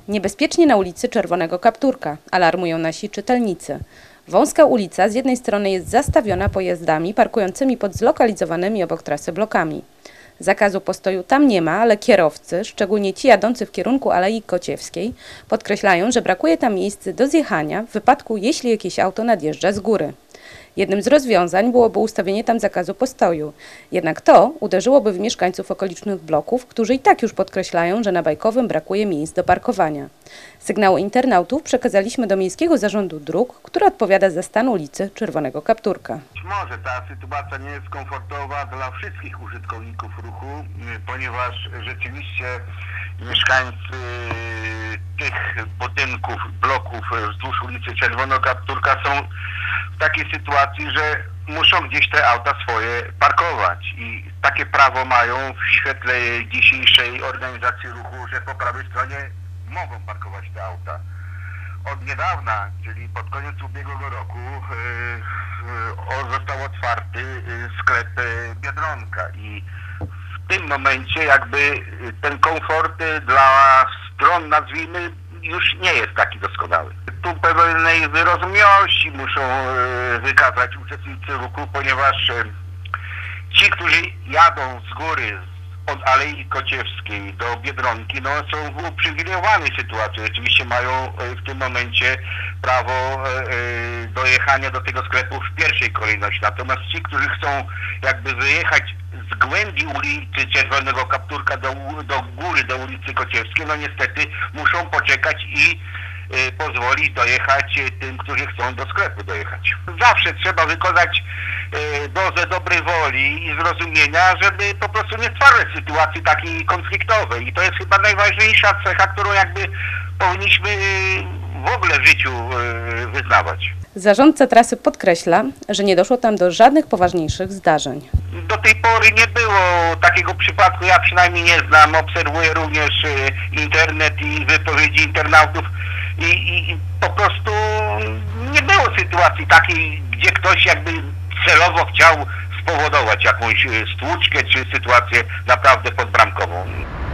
Niebezpiecznie na ulicy Czerwonego Kapturka, alarmują nasi czytelnicy. Wąska ulica z jednej strony jest zastawiona pojazdami parkującymi pod zlokalizowanymi obok trasy blokami. Zakazu postoju tam nie ma, ale kierowcy, szczególnie ci jadący w kierunku Alei Kociewskiej, podkreślają, że brakuje tam miejsc do zjechania w wypadku, jeśli jakieś auto nadjeżdża z góry. Jednym z rozwiązań byłoby ustawienie tam zakazu postoju. Jednak to uderzyłoby w mieszkańców okolicznych bloków, którzy i tak już podkreślają, że na Bajkowym brakuje miejsc do parkowania. Sygnały internautów przekazaliśmy do Miejskiego Zarządu Dróg, który odpowiada za stan ulicy Czerwonego Kapturka. Być może ta sytuacja nie jest komfortowa dla wszystkich użytkowników ruchu, ponieważ rzeczywiście mieszkańcy tych budynków, bloków wzdłuż ulicy Czerwonego Kapturka są w takiej sytuacji, że muszą gdzieś te auta swoje parkować i takie prawo mają w świetle dzisiejszej organizacji ruchu, że po prawej stronie mogą parkować te auta. Od niedawna, czyli pod koniec ubiegłego roku, został otwarty sklep Biedronka i w tym momencie jakby ten komfort dla stron, nazwijmy, już nie jest taki doskonały. Tu pewnej wyrozumiałości muszą wykazać uczestnicy ruchu, ponieważ ci, którzy jadą z góry od Alei Kociewskiej do Biedronki, no są w uprzywilejowanej sytuacji. Oczywiście mają w tym momencie prawo dojechania do tego sklepu w pierwszej kolejności. Natomiast ci, którzy chcą jakby wyjechać z głębi ulicy Czerwonego Kapturka do góry, do ulicy Kociewskiej, no niestety muszą poczekać i pozwolić dojechać tym, którzy chcą do sklepu dojechać. Zawsze trzeba wykonać dozę dobrej woli i zrozumienia, żeby po prostu nie stwarzać sytuacji takiej konfliktowej. I to jest chyba najważniejsza cecha, którą jakby powinniśmy w ogóle w życiu wyznawać. Zarządca trasy podkreśla, że nie doszło tam do żadnych poważniejszych zdarzeń. Do tej pory nie było takiego przypadku, ja przynajmniej nie znam, obserwuję również internet i wypowiedzi internautów i po prostu nie było sytuacji takiej, gdzie ktoś jakby celowo chciał spowodować jakąś stłuczkę czy sytuację naprawdę podbramkową.